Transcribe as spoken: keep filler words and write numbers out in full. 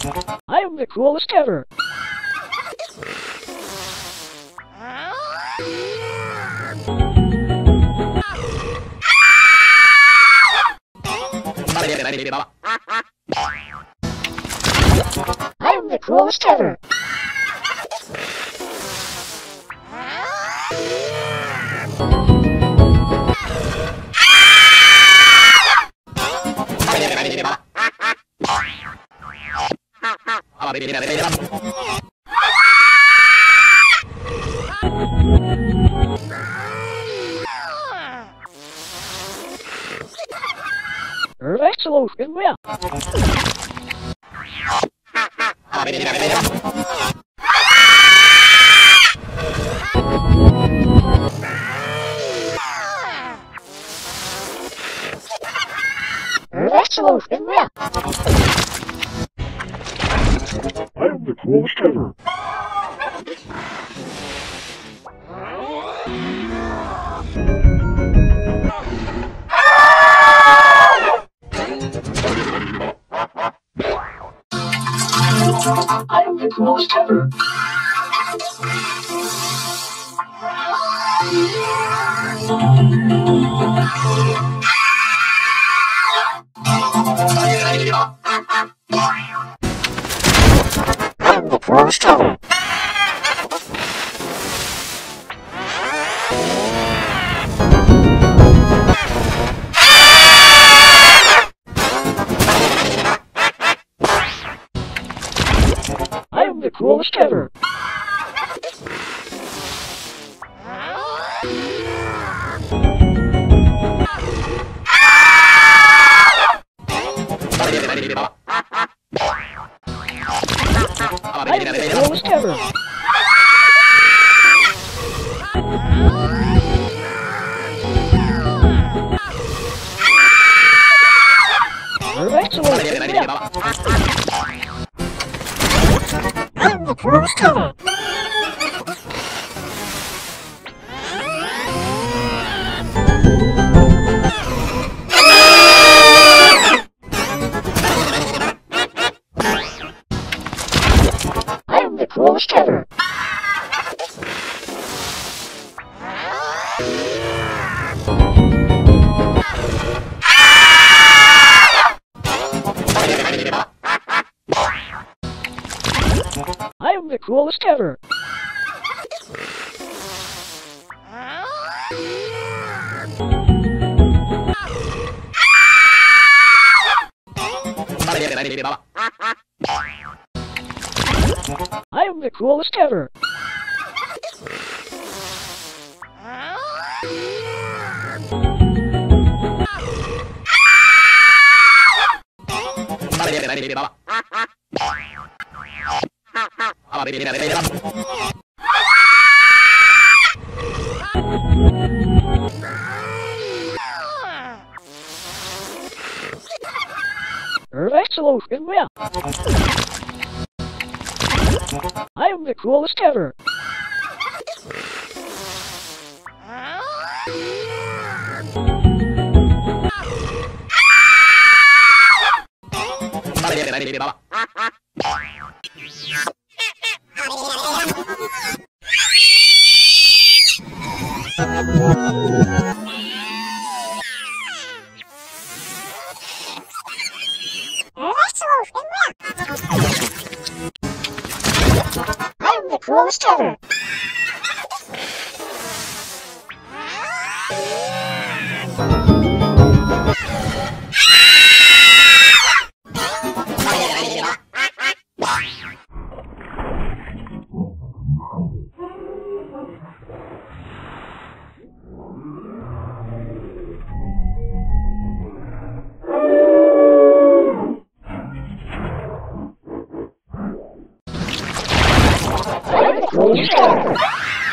I am the coolest ever. I am the coolest ever. Excellent, well. Excellent, well. I am the coolest ever. I am the coolest ever. I am the coolest ever. I am the coolest ever. I am the coolest ever. Excellent. I am the coolest ever. I am the coolest ever. I am the coolest ever. I am the coolest ever. Excellent, well. I am the coolest ever. I am the coolest ever. I am the coolest ever.